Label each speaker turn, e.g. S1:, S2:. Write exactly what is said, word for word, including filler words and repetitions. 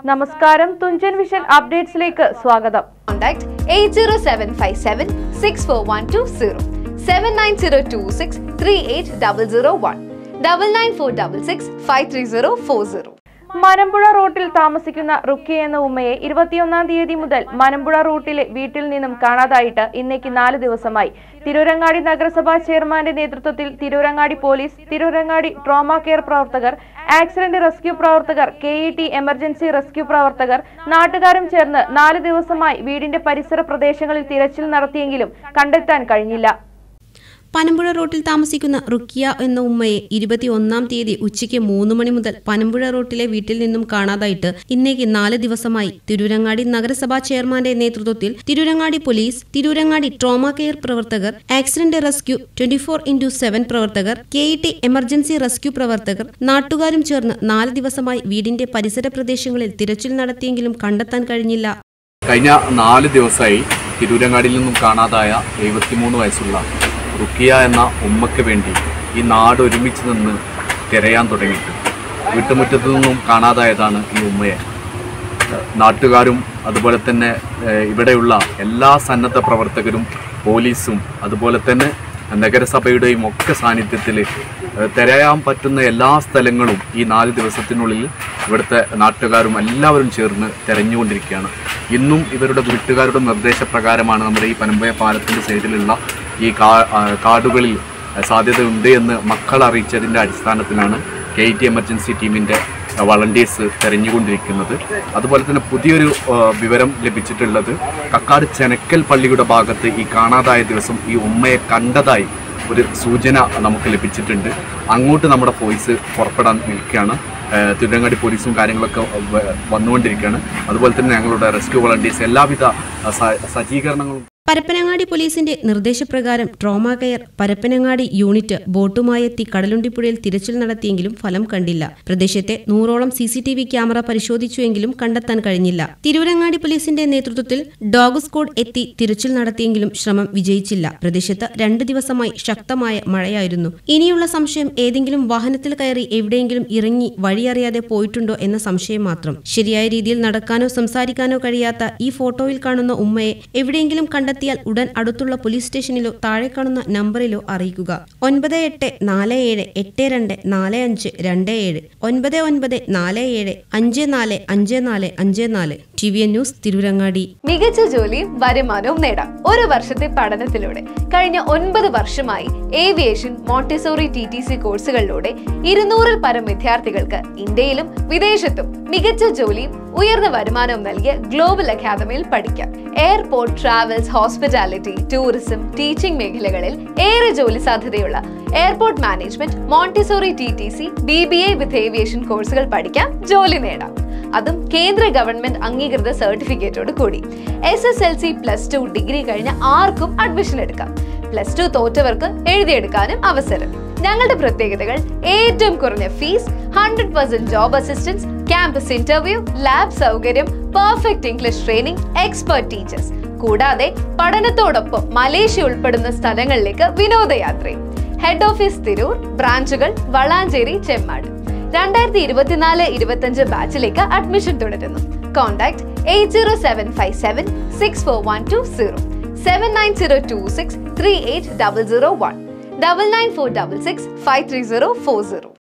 S1: നമസ്കാരം, തുഞ്ചൻ വിഷൻ അപ്ഡേറ്റ്സിലേക്ക് സ്വാഗതം.
S2: Contact eight zero seven five seven six four one two zero, seven nine zero two six three eight double zero one, double nine four double six five three zero four zero.
S1: Malampuzha റൂട്ടിൽ താമസിക്കുന്ന റുക്കിയ എന്ന ഉമ്മയെ ഇരുപത്തിയൊന്നാം തീയതി മുതൽ മലമ്പുഴ റൂട്ടിലെ വീട്ടിൽ നിന്നും കാണാതായിട്ട് ഇന്നേക്ക് നാല് ദിവസമായി. തിരൂരങ്ങാടി നഗരസഭാ ചെയർമാന്റെ നേതൃത്വത്തിൽ Tirurangadi police, Tirurangadi trauma care പ്രവർത്തകർ, ആക്സിഡന്റ് റെസ്ക്യൂ പ്രവർത്തകർ, K E T emergency rescue പ്രവർത്തകർ, നാട്ടുകാരും ചേർന്ന് നാല് ദിവസമായി വീടിന്റെ പരിസര പ്രദേശങ്ങളിൽ തിരച്ചിൽ നടത്തിയെങ്കിലും കണ്ടെത്താൻ കഴിഞ്ഞില്ല.
S3: പനമ്പുഴ റോട്ടിൽ താമസിക്കുന്ന റുക്കിയ എന്ന ഉമ്മയെ ഇരുപത്തിയൊന്നാം തീയതി ഉച്ചയ്ക്ക് മൂന്ന് മണി മുതൽ പനമ്പുഴ റോട്ടിലെ വീട്ടിൽ നിന്നും കാണാതായിട്ട് ഇന്നേക്ക് നാല് ദിവസമായി. തിരൂരങ്ങാടി നഗരസഭാ ചെയർമാന്റെ നേതൃത്വത്തിൽ Tirurangadi police, Tirurangadi trauma care പ്രവർത്തകർ, accident rescue twenty four into seven പ്രവർത്തകർ, K E T emergency rescue പ്രവർത്തകർ, നാട്ടുകാരും ചേർന്ന് നാല് ദിവസമായി വീടിന്റെ പരിസര പ്രദേശങ്ങളിൽ തിരച്ചിൽ നടത്തിയെങ്കിലും കണ്ടെത്താൻ കഴിഞ്ഞില്ല.
S4: കഴിഞ്ഞ നാല് ദിവസമായി തിരൂരങ്ങാടിയിൽ നിന്നും കാണാതായ എഴുപത്തിമൂന്ന് വയസ്സുള്ള റുക്കിയ എന്ന ഉമ്മയ്ക്ക് വേണ്ടി ഈ നാട് ഒരുമിച്ച് നിന്ന് തിരയാൻ തുടങ്ങിയിട്ട് വീട്ടുമുറ്റത്തു നിന്നും കാണാതായതാണ് ഈ ഉമ്മയെ. നാട്ടുകാരും അതുപോലെ തന്നെ ഇവിടെയുള്ള എല്ലാ സന്നദ്ധ പ്രവർത്തകരും, പോലീസും അതുപോലെ തന്നെ നഗരസഭയുടെയും ഒക്കെ സാന്നിധ്യത്തിൽ തിരയാൻ പറ്റുന്ന എല്ലാ സ്ഥലങ്ങളും ഈ നാല് ദിവസത്തിനുള്ളിൽ ഇവിടുത്തെ നാട്ടുകാരും എല്ലാവരും ചേർന്ന് തിരഞ്ഞുകൊണ്ടിരിക്കുകയാണ്. ഇന്നും ഇവരുടെ വീട്ടുകാരുടെ നിർദ്ദേശപ്രകാരമാണ് നമ്മുടെ ഈ പനമ്പുഴ പാലത്തിൻ്റെ സൈഡിലുള്ള ഈ കാ കാടുകളിൽ സാധ്യതയുണ്ട് എന്ന് മക്കൾ അറിയിച്ചതിൻ്റെ അടിസ്ഥാനത്തിലാണ് കെ ഇ ടി എമർജൻസി ടീമിൻ്റെ വളണ്ടിയേഴ്സ് തിരഞ്ഞുകൊണ്ടിരിക്കുന്നത്. അതുപോലെ തന്നെ പുതിയൊരു വിവരം ലഭിച്ചിട്ടുള്ളത് കക്കാട് ചെനക്കൽ പള്ളിയുടെ ഭാഗത്ത് ഈ കാണാതായ ദിവസം ഈ ഉമ്മയെ കണ്ടതായി ഒരു സൂചന നമുക്ക് ലഭിച്ചിട്ടുണ്ട്. അങ്ങോട്ട് നമ്മുടെ ഫോഴ്സ് പുറപ്പെടാൻ നിൽക്കുകയാണ്. തിരുവനങ്ങാടി പോലീസും കാര്യങ്ങളൊക്കെ വന്നുകൊണ്ടിരിക്കുകയാണ്. അതുപോലെ തന്നെ ഞങ്ങളുടെ റെസ്ക്യൂ വളണ്ടിയേഴ്സ് എല്ലാവിധ സജ്ജീകരണങ്ങളും.
S3: പരപ്പനങ്ങാടി പോലീസിന്റെ നിർദ്ദേശപ്രകാരം ട്രോമ കെയർ പരപ്പനങ്ങാടി യൂണിറ്റ് ബോട്ടുമായി എത്തി കടലുണ്ടിപ്പുഴയിൽ തിരച്ചിൽ നടത്തിയെങ്കിലും ഫലം കണ്ടില്ല. പ്രദേശത്തെ നൂറോളം C C T V camera പരിശോധിച്ചുവെങ്കിലും കണ്ടെത്താൻ കഴിഞ്ഞില്ല. തിരൂരങ്ങാടി പോലീസിന്റെ നേതൃത്വത്തിൽ ഡോഗ് സ്ക്വാഡ് എത്തി തിരച്ചിൽ നടത്തിയെങ്കിലും ശ്രമം വിജയിച്ചില്ല. പ്രദേശത്ത് രണ്ട് ദിവസമായി ശക്തമായ മഴയായിരുന്നു. ഇനിയുള്ള സംശയം ഏതെങ്കിലും വാഹനത്തിൽ കയറി എവിടെയെങ്കിലും ഇറങ്ങി വഴിയറിയാതെ പോയിട്ടുണ്ടോ എന്ന സംശയം മാത്രം. ശരിയായ രീതിയിൽ നടക്കാനോ സംസാരിക്കാനോ കഴിയാത്ത ഈ ഫോട്ടോയിൽ കാണുന്ന ഉമ്മയെ എവിടെയെങ്കിലും കണ്ടെത്തി ഉടൻ അടുത്തുള്ള പോലീസ് സ്റ്റേഷനിലോ താഴെ കാണുന്ന നമ്പറിലോ അറിയിക്കുക. ഒൻപത് എട്ട് നാല് ഏഴ് എട്ട് രണ്ട് നാല് അഞ്ച് രണ്ട് ഏഴ്, ഒൻപത് ഒൻപത് നാല് ഏഴ് അഞ്ച് നാല് അഞ്ച് നാല് അഞ്ച് നാല്. T V N news, Tirurangadi.
S2: മികച്ച ജോലിയും വരുമാനവും നേടാം ഒരു വർഷത്തെ പഠനത്തിലൂടെ. കഴിഞ്ഞ ഒൻപത് വർഷമായി aviation montessori T T C കോഴ്സുകളിലൂടെ ഇരുന്നൂറിൽ പരം വിദ്യാർത്ഥികൾക്ക് ഇന്ത്യയിലും വിദേശത്തും മികച്ച ജോലിയും ഉയർന്ന വരുമാനവും നൽകിയ ഗ്ലോബൽ അക്കാദമിയിൽ പഠിക്കാം. Airport, travels, hospitality, tourism, teaching മേഖലകളിൽ ഏറെ ജോലി സാധ്യതയുള്ള airport management, montessori T T C, B B A with aviation കോഴ്സുകൾ പഠിക്കാം, ജോലി നേടാം. അതും കേന്ദ്ര ഗവൺമെന്റ് അംഗീകൃത സർട്ടിഫിക്കറ്റോട് കൂടി. S S L C, plus two, degree കഴിഞ്ഞ ആർക്കും അഡ്മിഷൻ എടുക്കാം. പ്ലസ് ടു തോറ്റവർക്ക് എഴുതിയെടുക്കാനും അവസരം. ഞങ്ങളുടെ പ്രത്യേകതകൾ: ഏറ്റവും കുറഞ്ഞ fees, hundred percent job assistance, campus interview, lab സൗകര്യം, perfect English training, expert teachers. കൂടാതെ പഠനത്തോടൊപ്പം മലേഷ്യ ഉൾപ്പെടുന്ന സ്ഥലങ്ങളിലേക്ക് വിനോദയാത്രയും. ഹെഡ് ഓഫീസ് തിരൂർ, ബ്രാഞ്ചുകൾ വളാഞ്ചേരി, ചെമ്മാട്. രണ്ടായിരത്തി ഇരുപത്തിനാല് ഇരുപത്തിയഞ്ച് ബാച്ചിലേക്ക് അഡ്മിഷൻ തുടരുന്നു. Contact eight zero seven five seven six four one two zero, seven nine zero two six three eight double zero one, double nine four double six five three zero four zero.